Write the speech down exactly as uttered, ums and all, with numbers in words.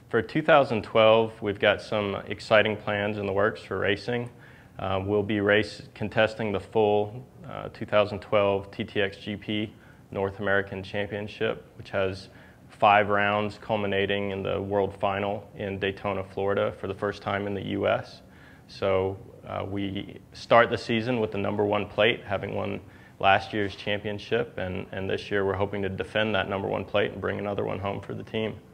For two thousand twelve, we've got some exciting plans in the works for racing. Uh, we'll be race contesting the full uh, two thousand twelve T T X G P North American Championship, which has five rounds culminating in the World Final in Daytona, Florida for the first time in the U S. So uh, we start the season with the number one plate, having won last year's championship, and, and this year we're hoping to defend that number one plate and bring another one home for the team.